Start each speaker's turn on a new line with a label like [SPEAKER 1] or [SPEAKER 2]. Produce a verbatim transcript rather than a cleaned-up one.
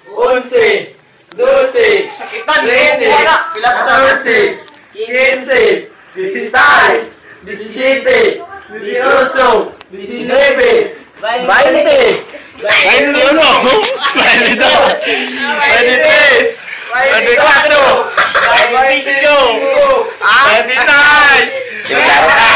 [SPEAKER 1] once, doce, trece, catorce, quince, dieciséis, diecisiete, dieciocho, diecinueve, veinte, veintiuno, veintidós, veintitrés, veinticuatro, veinticinco, veintiséis.